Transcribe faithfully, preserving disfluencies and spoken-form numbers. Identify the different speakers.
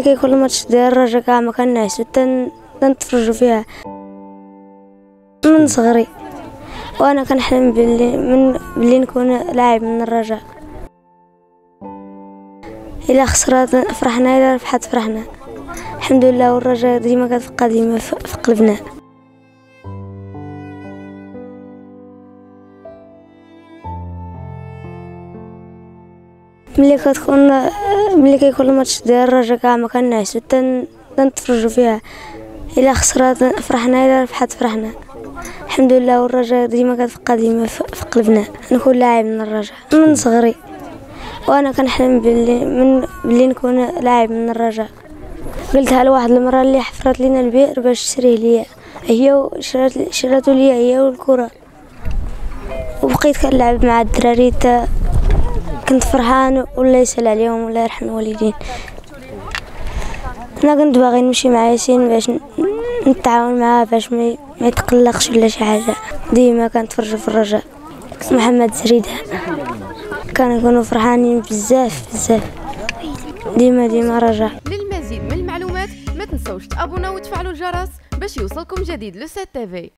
Speaker 1: كيكون الماتش ديال الرجا كاع ما كنعسو حتى نتفرجوا فيها من صغري، وانا كنحلم بلي من بلي نكون لاعب من الرجاء. الا خسرات فرحنا، الا ربحت فرحنا، الحمد لله. والرجاء ديما كتبقى ديما في قلبنا. ملي كتكون ملي كيكون الماتش ديال الرجاء كاع ما كنعسو حتى نتفرجوا فيها. الا خسرات فرحنا، الا ربحت فرحنا، الحمد لله. والرجاء ديما كتبقى ديما في قلبنا. نكون لاعب من الرجاء من صغري، وانا كنحلم بلي من بلي نكون لاعب من الرجاء. قلتها لواحد المرة اللي حفرت لينا البئر باش تشريه ليا، هي شرات شراتو ليا هي والكرة، وبقيت كنلعب مع الدراري تا كنت فرحان. ولا يسهل عليهم ولا يرحم الوالدين. انا كنت باغي نمشي مع ياسين باش نتعاون معاه باش ما يتقلقش ولا شي حاجه. ديما كنتفرجوا في الرجاء. محمد زريده كانوا فرحانين بزاف بزاف. ديما ديما رجاء.
Speaker 2: للمزيد من المعلومات ما تنسوش تابوناو وتفعلوا الجرس باش يوصلكم جديد لو سات تي في.